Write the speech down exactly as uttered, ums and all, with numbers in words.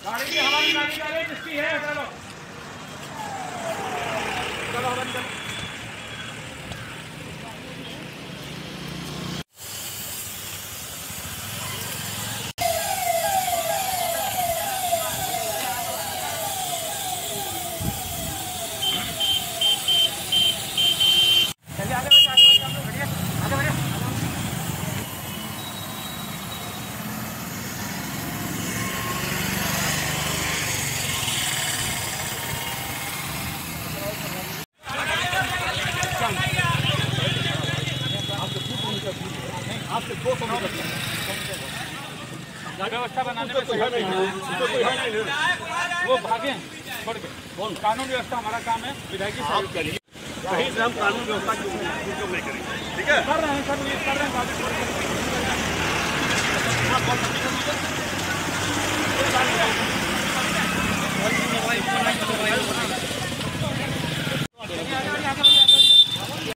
गाड़ी की हवा निकाली जा रही है, किसकी है? चलो चलो हवा निकालो। चलिए आगे बढ़िए, आगे बढ़िए, आगे बढ़िए, आगे बढ़िए। आपसे दो सौ व्यवस्था बनाने में कोई है नहीं, वो भागे छोड़ के। कौन? कानून व्यवस्था हमारा काम है, विधायकी सहयोग करिए। कहीं से हम कानून व्यवस्था की उपयोग नहीं करेंगे, ठीक है? कर रहे हैं सर, ये कर रहे हैं।